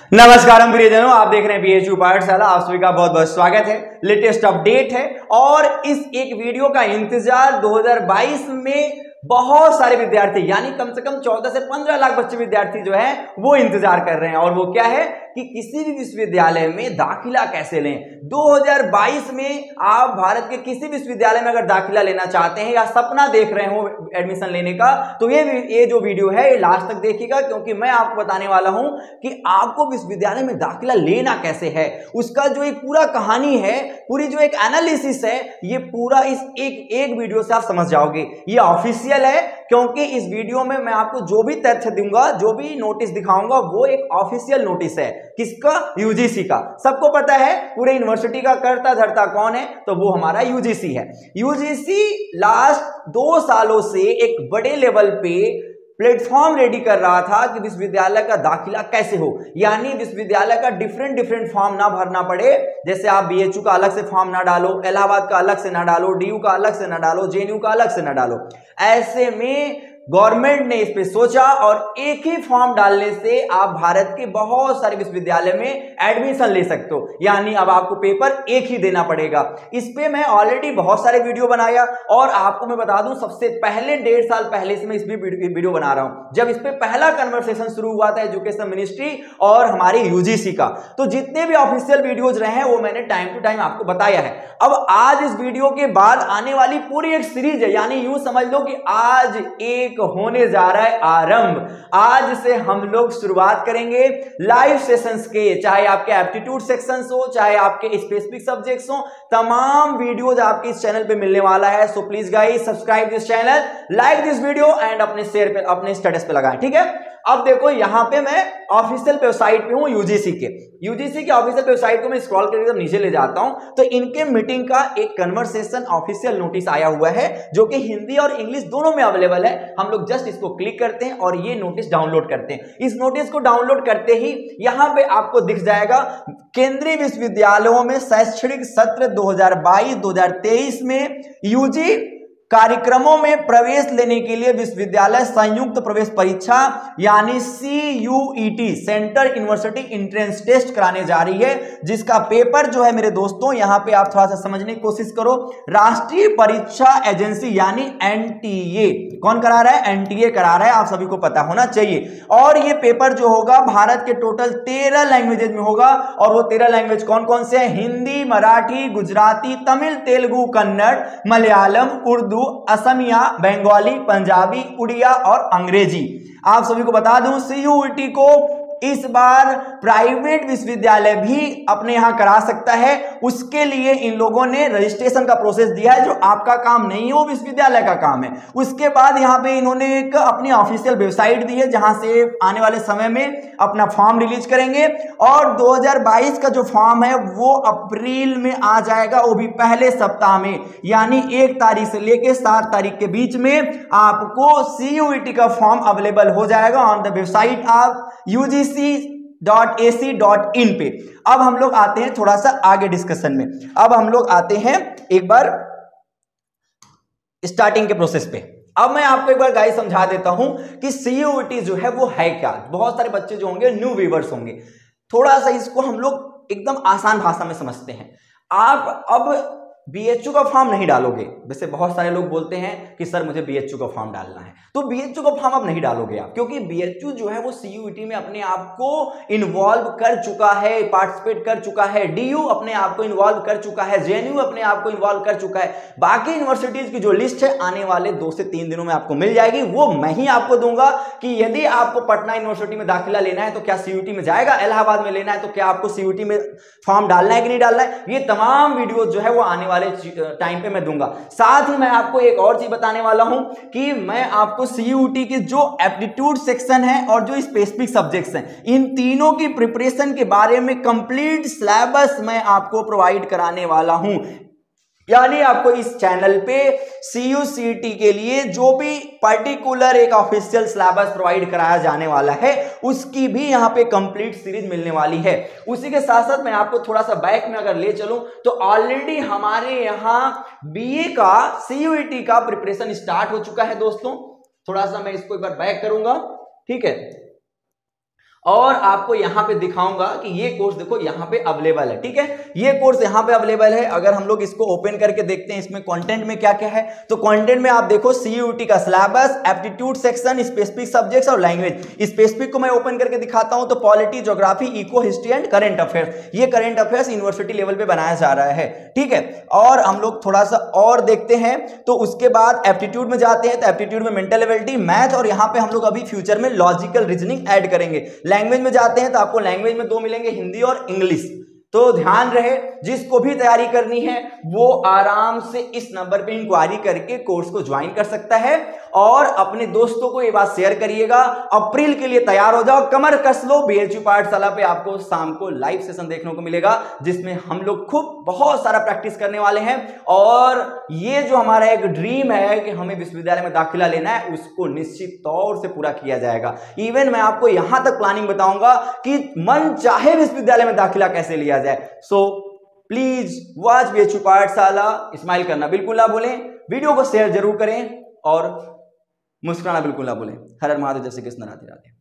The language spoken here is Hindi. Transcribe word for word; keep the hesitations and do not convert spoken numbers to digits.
नमस्कार प्रियजनों, आप देख रहे हैं बीएचयू पाठशाला। आप सभी का बहुत बहुत स्वागत है। लेटेस्ट अपडेट है और इस एक वीडियो का इंतजार दो हज़ार बाईस में बहुत सारे विद्यार्थी यानी कम से कम चौदह से पंद्रह लाख बच्चे विद्यार्थी जो है वो इंतजार कर रहे हैं। और वो क्या है कि किसी भी विश्वविद्यालय में दाखिला कैसे लें। दो हज़ार बाईस में आप भारत के किसी विश्वविद्यालय में अगर दाखिला लेना चाहते हैं या सपना देख रहे हो एडमिशन लेने का, तो ये ये जो वीडियो है ये लास्ट तक देखिएगा, क्योंकि मैं आपको बताने वाला हूं कि आपको विश्वविद्यालय में दाखिला लेना कैसे है। उसका जो एक पूरा कहानी है, पूरी जो एक एनालिसिस है, ये पूरा इस एक एक वीडियो से आप समझ जाओगे। ये ऑफिशियल है, क्योंकि इस वीडियो में मैं आपको जो भी तथ्य दूंगा, जो भी नोटिस दिखाऊंगा, वो एक ऑफिशियल नोटिस है। किसका? यूजीसी का। सबको पता है पूरे यूनिवर्सिटी का करता धरता कौन है, तो वो हमारा यूजीसी है। यूजीसी लास्ट दो सालों से एक बड़े लेवल पे प्लेटफॉर्म रेडी कर रहा था कि विश्वविद्यालय का दाखिला कैसे हो, यानी विश्वविद्यालय का डिफरेंट डिफरेंट फॉर्म ना भरना पड़े। जैसे आप बीएचयू का अलग से फॉर्म ना डालो, इलाहाबाद का अलग से ना डालो, डीयू का अलग से ना डालो, जेएनयू का अलग से ना डालो। ऐसे में गवर्नमेंट ने इस पे सोचा और एक ही फॉर्म डालने से आप भारत के बहुत सारे विश्वविद्यालय में एडमिशन ले सकते हो, यानी अब आपको पेपर एक ही देना पड़ेगा। इस पे मैं ऑलरेडी बहुत सारे वीडियो बनाया और आपको मैं बता दूं, सबसे पहले डेढ़ साल पहले से मैं इस पे वीडियो बना रहा हूं, जब इस पे पहला कन्वर्सेशन शुरू हुआ था एजुकेशन मिनिस्ट्री और हमारी यूजीसी का। तो जितने भी ऑफिशियल वीडियोज रहे हैं वो मैंने टाइम टू टाइम आपको बताया है। अब आज इस वीडियो के बाद आने वाली पूरी एक सीरीज है, यानी यूं समझ लो कि आज एक होने जा रहा है आरंभ। आज से हम लोग शुरुआत करेंगे लाइव सेशंस के, चाहे आपके एप्टीट्यूड सेक्शंस हो, चाहे आपके स्पेसिफिक सब्जेक्ट्स हो, तमाम वीडियोज आपके इस चैनल पे मिलने वाला है। So please guys subscribe this channel, like this video and अपने शेयर पे, अपने स्टेटस पे लगाएं, ठीक है। अब देखो यहां पे मैं ऑफिशियल वेबसाइट पे हूं यूजीसी के। यूजीसी के ऑफिशियल वेबसाइट को मैं स्क्रॉल करके नीचे ले जाता हूं, तो इनके मीटिंग का एक कन्वर्सेशन ऑफिशियल नोटिस आया हुआ है, जो कि हिंदी और इंग्लिश दोनों में अवेलेबल है। हम लोग जस्ट इसको क्लिक करते हैं और ये नोटिस डाउनलोड करते हैं। इस नोटिस को डाउनलोड करते ही यहां पे आपको दिख जाएगा केंद्रीय विश्वविद्यालयों में शैक्षणिक सत्र दो हज़ार बाईस दो हज़ार तेईस में यूजी कार्यक्रमों में प्रवेश लेने के लिए विश्वविद्यालय संयुक्त प्रवेश परीक्षा यानी CUET central university entrance test कराने जा रही है, जिसका पेपर जो है मेरे दोस्तों, यहां पे आप थोड़ा सा समझने की कोशिश करो। राष्ट्रीय परीक्षा एजेंसी यानी एनटीए कौन करा रहा है? एनटीए करा रहा है, आप सभी को पता होना चाहिए। और ये पेपर जो होगा भारत के टोटल तेरह लैंग्वेजेज में होगा, और वो तेरह लैंग्वेज कौन कौन से हैं? हिंदी, मराठी, गुजराती, तमिल, तेलुगु, कन्नड़, मलयालम, उर्दू, असमिया, बंगाली, पंजाबी, उड़िया और अंग्रेजी। आप सभी को बता दूं सीयूईटी को इस बार प्राइवेट विश्वविद्यालय भी अपने यहां करा सकता है। उसके लिए इन लोगों ने रजिस्ट्रेशन का प्रोसेस दिया है, जो आपका काम नहीं है, वो विश्वविद्यालय का काम है। उसके बाद यहां पे इन्होंने एक अपनी ऑफिशियल वेबसाइट दी है, जहां से आने वाले समय में अपना फॉर्म रिलीज करेंगे। और दो हज़ार बाईस का जो फॉर्म है वो अप्रैल में आ जाएगा, वो भी पहले सप्ताह में, यानी एक तारीख से लेकर सात तारीख के बीच में आपको सीयूईटी का फॉर्म अवेलेबल हो जाएगा on the website of UGC dot A C dot in पे। अब हम लोग आते हैं थोड़ा सा आगे डिस्कशन में। अब हम लोग आते हैं एक बार स्टार्टिंग के प्रोसेस पे। अब मैं आपको एक बार गाइस समझा देता हूं कि सीयूईटी जो है वो है क्या। बहुत सारे बच्चे जो होंगे न्यू व्यूअर्स होंगे, थोड़ा सा इसको हम लोग एकदम आसान भाषा में समझते हैं। आप अब बीएचयू का फॉर्म नहीं डालोगे। वैसे बहुत सारे लोग बोलते हैं कि सर मुझे बीएचयू का फॉर्म डालना है, तो बीएचयू का फॉर्म आप नहीं डालोगे आप, क्योंकि बीएचयू जो है वो सीयूईटी में अपने आप को इन्वॉल्व कर चुका है, पार्टिसिपेट कर चुका है, डीयू अपने आप को इन्वॉल्व कर चुका है, जेएनयू अपने आप को इन्वॉल्व कर चुका है। बाकी यूनिवर्सिटीज की जो लिस्ट है आने वाले दो से तीन दिनों में आपको मिल जाएगी। वो मैं ही आपको दूंगा कि यदि आपको पटना यूनिवर्सिटी में दाखिला लेना है तो क्या सीयूईटी में जाएगा, इलाहाबाद में लेना है तो क्या आपको सीयूईटी में फॉर्म डालना है कि नहीं डालना है। ये तमाम वीडियो जो है वो आने वाले टाइम पे मैं दूंगा। साथ ही मैं आपको एक और चीज बताने वाला हूं कि मैं आपको सीयूईटी के जो एप्टीट्यूड सेक्शन है और जो स्पेसिफिक सब्जेक्ट्स हैं, इन तीनों की प्रिपरेशन के बारे में कंप्लीट सिलेबस मैं आपको प्रोवाइड कराने वाला हूं। यानी आपको इस चैनल पे सीयूसीटी के लिए जो भी पर्टिकुलर एक ऑफिशियल सिलेबस प्रोवाइड कराया जाने वाला है, उसकी भी यहां पे कंप्लीट सीरीज मिलने वाली है। उसी के साथ साथ मैं आपको थोड़ा सा बैक में अगर ले चलूं तो ऑलरेडी हमारे यहां बीए का सीयूईटी का प्रिपरेशन स्टार्ट हो चुका है दोस्तों। थोड़ा सा मैं इसको एक बार बैक करूंगा, ठीक है। और आपको यहां पे दिखाऊंगा कि ये कोर्स देखो यहां पे अवेलेबल है। ठीक है, ये कोर्स यहां पे अवेलेबल है। अगर हम लोग इसको ओपन करके देखते हैं इसमें कंटेंट में क्या क्या है, तो कंटेंट में आप देखो सीयूटी का syllabus, aptitude section, specific subjects और लैंग्वेज। स्पेसिफिक को मैं ओपन करके दिखाता हूं तो polity, geography, eco, history and current affairs. ये करंट अफेयर्स यूनिवर्सिटी लेवल पे बनाया जा रहा है। ठीक है, और हम लोग थोड़ा सा और देखते हैं तो उसके बाद एप्टीट्यूड में जाते हैं तो एप्टीट्यूड में मेंटल एबिलिटी, मैथ और यहां पे हम लोग अभी फ्यूचर में लॉजिकल रीजनिंग ऐड करेंगे। लैंग्वेज में जाते हैं तो आपको लैंग्वेज में दो मिलेंगे, हिंदी और इंग्लिश। तो ध्यान रहे जिसको भी तैयारी करनी है वो आराम से इस नंबर पे इंक्वायरी करके कोर्स को ज्वाइन कर सकता है और अपने दोस्तों को ये बात शेयर करिएगा। अप्रैल के लिए तैयार हो जाओ, कमर कस लो। बीएचयू पाठशाला पे आपको शाम को लाइव सेशन देखने को मिलेगा जिसमें हम लोग खूब बहुत सारा प्रैक्टिस करने वाले हैं और ये जो हमारा एक ड्रीम है कि हमें विश्वविद्यालय में दाखिला लेना है उसको निश्चित तौर से पूरा किया जाएगा। इवन मैं आपको यहां तक प्लानिंग बताऊंगा कि मन चाहे विश्वविद्यालय में दाखिला कैसे लिया जाए। So please watch BHU Pathshala. Smile करना बिल्कुल ना भूलें, वीडियो को शेयर जरूर करें और मुस्कुराना बिल्कुल ना भूलें। हर हर महादेव, जय श्री कृष्ण, राधे राधे।